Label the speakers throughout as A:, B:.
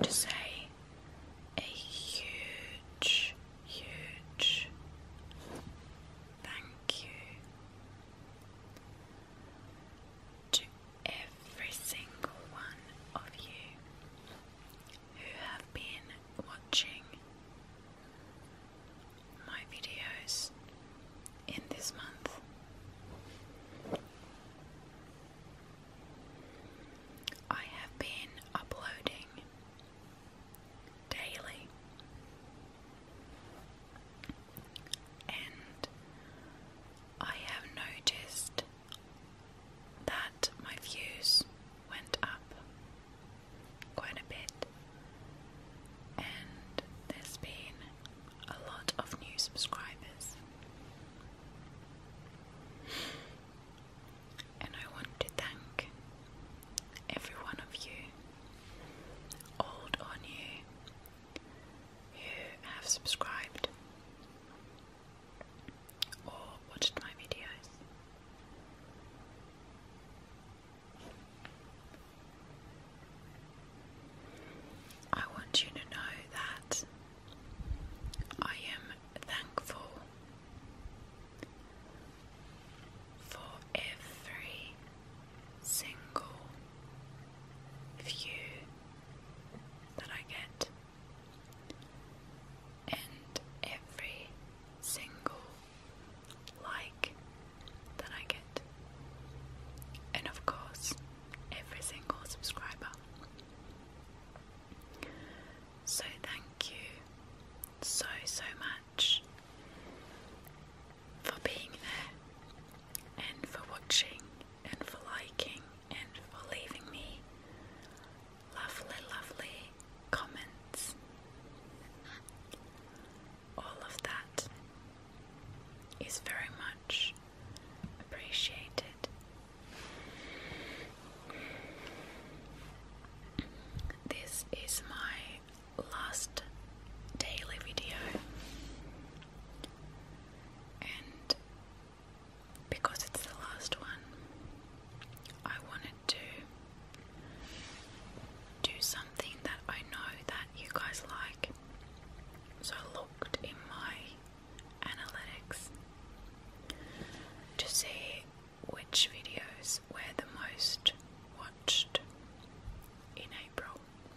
A: to say a huge, huge thank you to every single one of you who have been watching my videos in this month. I have been uploading daily, and I have noticed that my views went up quite a bit, and there's been a lot of new subscribers. And I want to thank every one of you, old or new, who have subscribed or watched my videos. I want you to know that I am thankful for every single view that I get and every single like that I get, and of course every single subscriber. So thank you so much for being there, and for watching, and for liking, and for leaving me lovely comments. All of that is very much appreciated. This is my last daily video, and because it's the last one, I wanted to do something that I know that you guys like. So I looked in my analytics to see which videos were the most watched in April,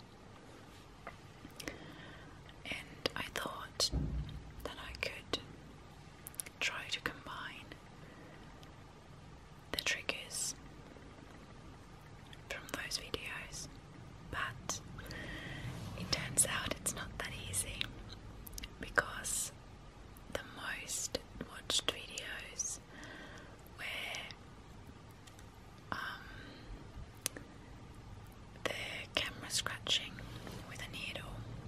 A: and I thought that I could try to combine the triggers from those videos, but it turns out it's not that easy, because the most watched videos were the camera scratching with a needle,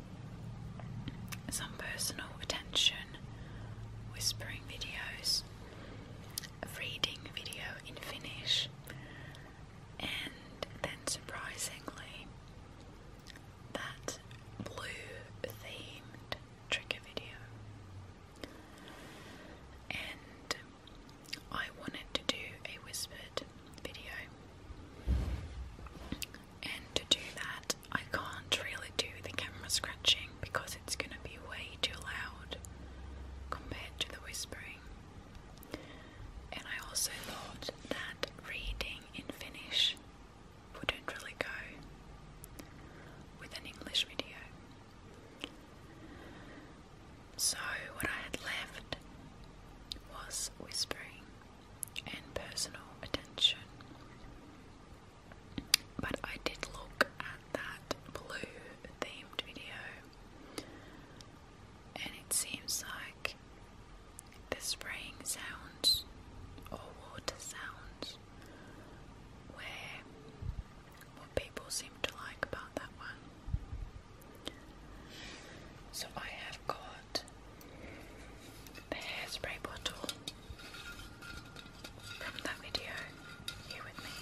A: some personal attention, whispering videos, a reading video in Finnish, and then surprisingly that blue-themed trigger video. And I wanted to do a whispered video, and to do that I can't really do the camera scratching because it's going to be way too loud compared to the whispering. And I also thought that reading in Finnish wouldn't really go with an English video. So what I had left was whispering and personal attention. But I did look at that blue-themed video, and it seems like the spraying sounds or water sounds were what people seem to like about that one. So I have got the hairspray bottle from that video here with me.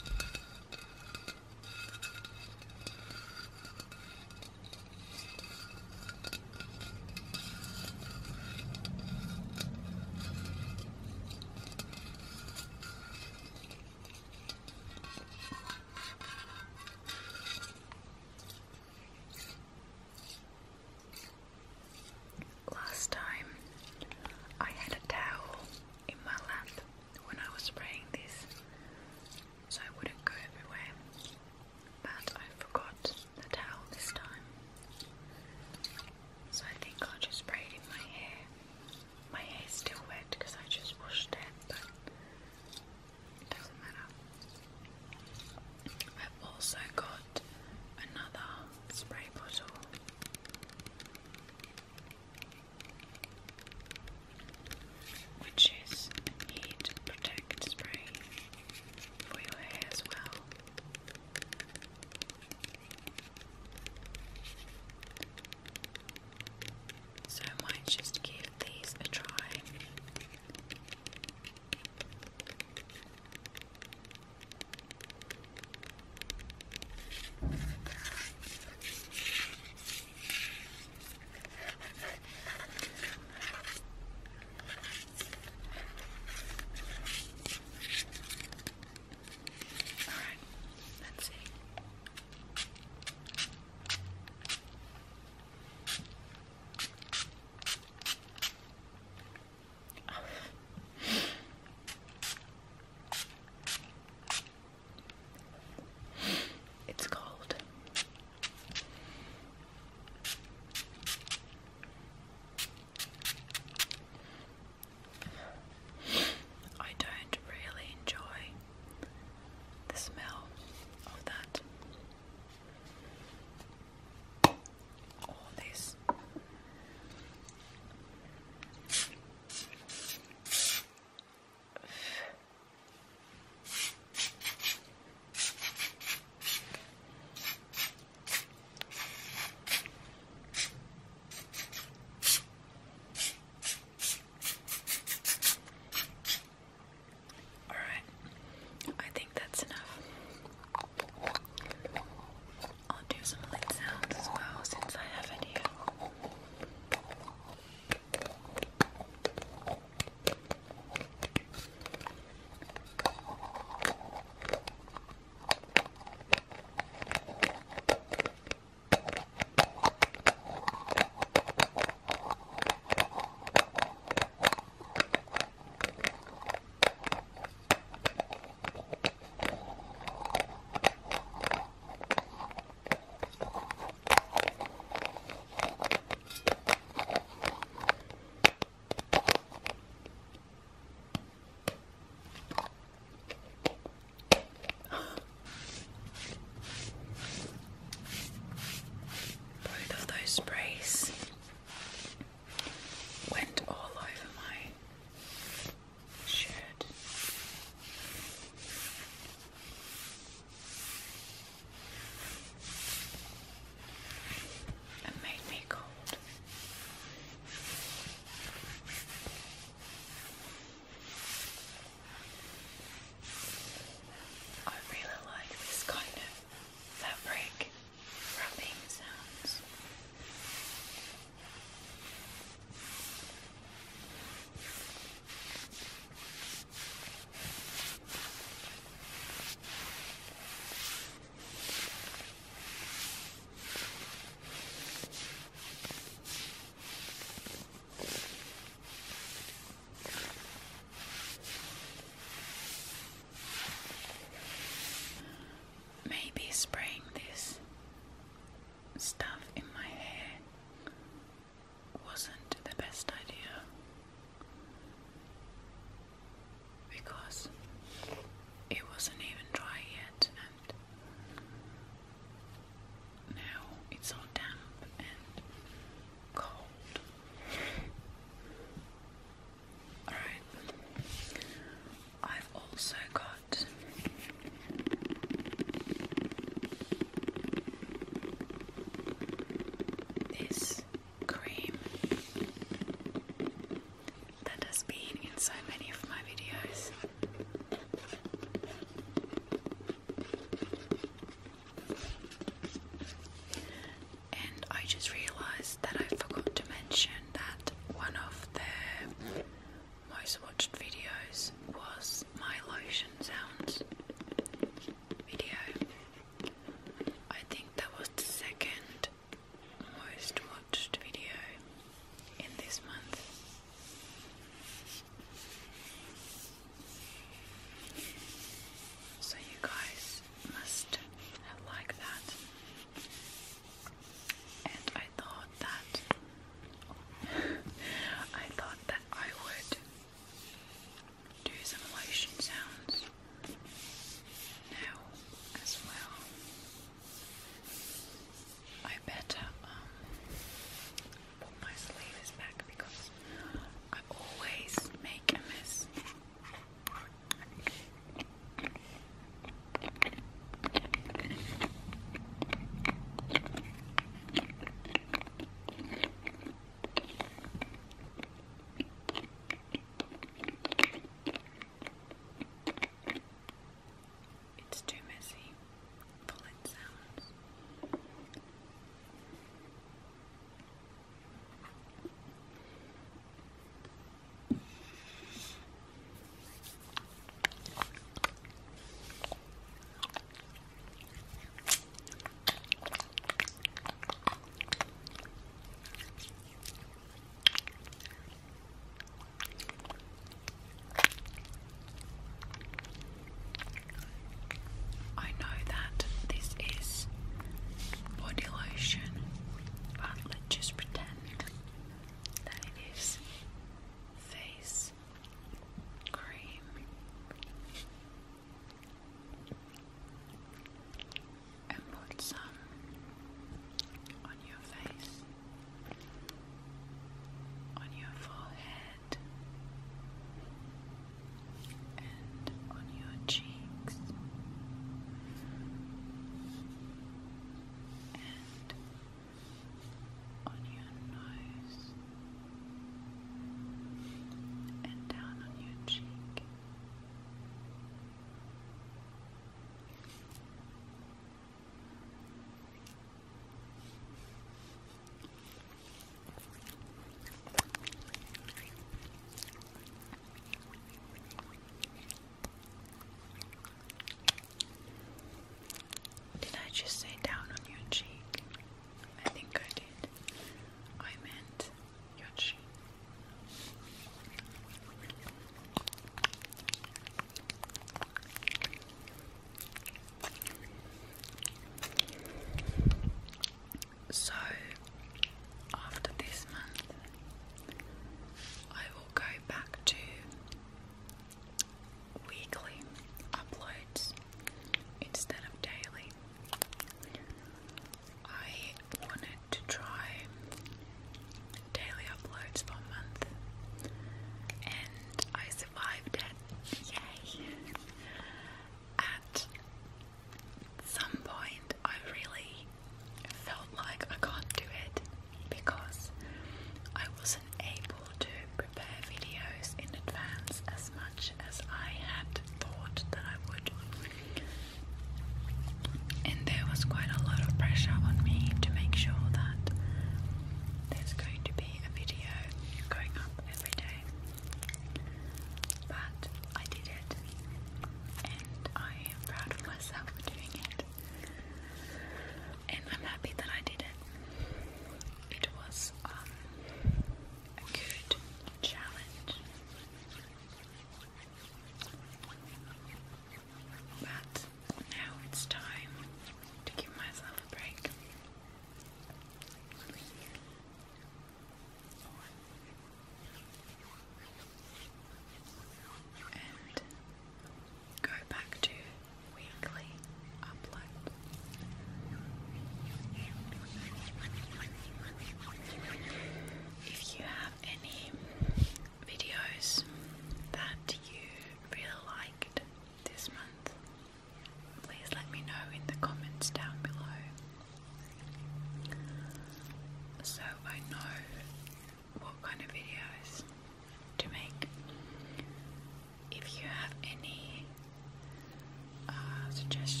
A: suggestions.